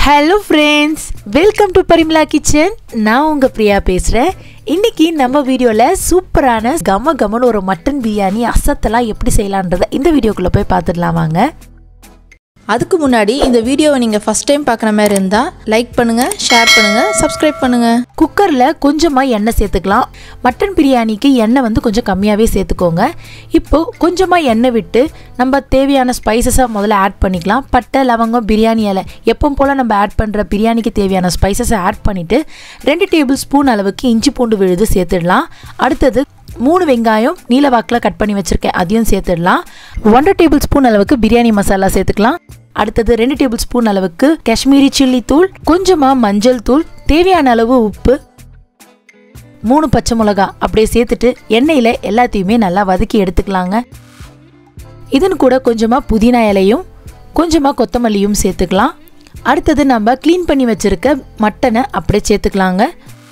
Hello friends, welcome to Parimla Kitchen. நான் உங்க பிரியா பேசுறேன். இன்னைக்கு நம்ம வீடியோல சூப்பரான கமகமன ஒரு மட்டன் பிரியாணி அசத்தலா எப்படி செய்யலாம்ன்றதை இந்த வீடியோக்குள்ள போய் பார்த்துடலாம் வாங்க. அதுக்கு முன்னாடி இந்த வீடியோவை நீங்க ஃபர்ஸ்ட் டைம் பார்க்குற மாதிரி இருந்தா லைக் பண்ணுங்க, ஷேர் பண்ணுங்க, சப்ஸ்கிரைப் பண்ணுங்க. குக்கர்ல கொஞ்சமா எண்ணெய் சேர்த்துக்கலாம். மட்டன் பிரியாணிக்கு எண்ணெய் வந்து கொஞ்சம் கம்மியாவே சேர்த்துக்கோங்க. இப்போ கொஞ்சமா எண்ணெய் விட்டு நம்ம தேவையான ஸ்பைசஸை முதல்ல ஆட் பண்ணிக்கலாம். பட்டை, லவங்கம், பிரியாணி இலை எப்பவும் போல் நம்ம ஆட் பண்ணுற பிரியாணிக்கு தேவையான ஸ்பைசஸை ஆட் பண்ணிவிட்டு 2 டேபிள் ஸ்பூன் அளவுக்கு இஞ்சி பூண்டு விழுது சேர்த்துடலாம். அடுத்தது 3 வெங்காயம் நீல வாக்கில் கட் பண்ணி வச்சுருக்கேன், அதையும் சேர்த்துடலாம். 1 டேபிள் ஸ்பூன் அளவுக்கு பிரியாணி மசாலா சேர்த்துக்கலாம். அடுத்தது 2 டேபிள் ஸ்பூன் அளவுக்கு காஷ்மீரி சில்லி தூள், கொஞ்சமாக மஞ்சள் தூள், தேவையான அளவு உப்பு, 3 பச்சை மிளகா அப்படியே சேர்த்துட்டு எண்ணெயில் எல்லாத்தையுமே நல்லா வதக்கி எடுத்துக்கலாங்க. இதன் கூட கொஞ்சமாக புதினா இலையும் கொஞ்சமாக கொத்தமல்லியும் சேர்த்துக்கலாம். அடுத்தது நம்ம க்ளீன் பண்ணி வச்சுருக்க மட்டனை அப்படியே சேர்த்துக்கலாங்க.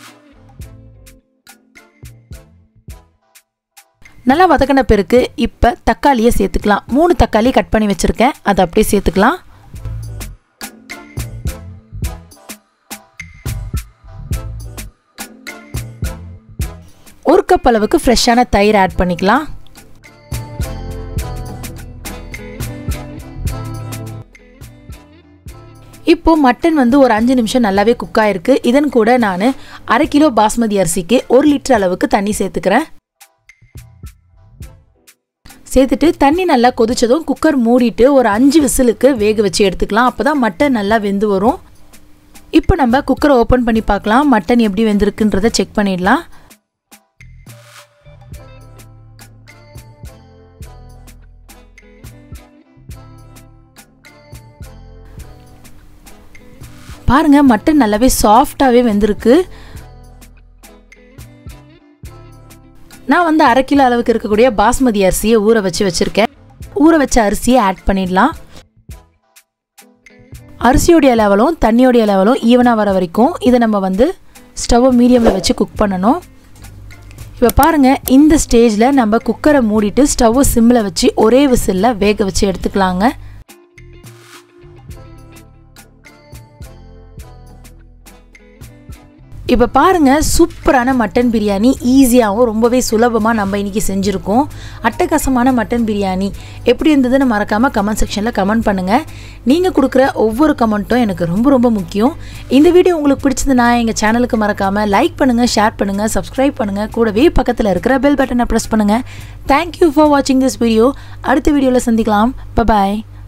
நல்லா வதக்கின பிறகு இப்போ தக்காளியை சேர்த்துக்கலாம். 3 தக்காளி கட் பண்ணி வச்சுருக்கேன், அதை அப்படியே சேர்த்துக்கலாம். ஒரு கப் அளவுக்கு ஃப்ரெஷ்ஷான தயிர் ஆட் பண்ணிக்கலாம். இப்போ மட்டன் வந்து ஒரு 5 நிமிஷம் நல்லாவே குக் ஆயிருக்கு. இதன் கூட நான் 1/2 கிலோ பாஸ்மதி அரிசிக்கு 1 லிட்டர் அளவுக்கு தண்ணி சேர்த்துக்கிறேன். சேர்த்துட்டு தண்ணி நல்லா கொதிச்சதும் குக்கர் மூடிட்டு ஒரு 5 விசிலுக்கு வேக வச்சு எடுத்துக்கலாம். அப்போ தான் மட்டன் நல்லா வெந்து வரும். இப்போ நம்ம குக்கரை ஓப்பன் பண்ணி பார்க்கலாம், மட்டன் எப்படி வெந்திருக்குன்றதை செக் பண்ணிடலாம். பாருங்க, மட்டன் நல்லாவே சாஃப்டாகவே வெந்திருக்கு. நான் வந்து 1/2 கிலோ அளவுக்கு இருக்கக்கூடிய பாஸ்மதி அரிசியை ஊற வச்சுருக்கேன். ஊற வச்ச அரிசியை ஆட் பண்ணிடலாம். அரிசியோடைய லெவலும் தண்ணியோடைய லெவலும் ஈவனாக வர வரைக்கும் இதை நம்ம வந்து ஸ்டவ்வை மீடியமில் வச்சு குக் பண்ணணும். இப்போ பாருங்கள், இந்த ஸ்டேஜில் நம்ம குக்கரை மூடிட்டு ஸ்டவ்வை சிம்மில் வச்சு ஒரே விசிலில் வேக வச்சு எடுத்துக்கலாங்க. இப்போ பாருங்கள், சூப்பரான மட்டன் பிரியாணி ஈஸியாகவும் ரொம்பவே சுலபமாக நம்ம இன்றைக்கி செஞ்சுருக்கோம். அட்டகாசமான மட்டன் பிரியாணி எப்படி இருந்ததுன்னு மறக்காமல் கமெண்ட் செக்ஷனில் கமெண்ட் பண்ணுங்கள். நீங்கள் கொடுக்குற ஒவ்வொரு கமெண்ட்டும் எனக்கு ரொம்ப ரொம்ப முக்கியம். இந்த வீடியோ உங்களுக்கு பிடிச்சதுன்னா எங்கள் சேனலுக்கு மறக்காமல் லைக் பண்ணுங்கள், ஷேர் பண்ணுங்கள், சப்ஸ்கிரைப் பண்ணுங்கள். கூடவே பக்கத்தில் இருக்கிற பெல் பட்டனை ப்ரெஸ் பண்ணுங்கள். தேங்க்யூ ஃபார் வாட்சிங் திஸ் வீடியோ. அடுத்த வீடியோவில் சந்திக்கலாம். பாய்.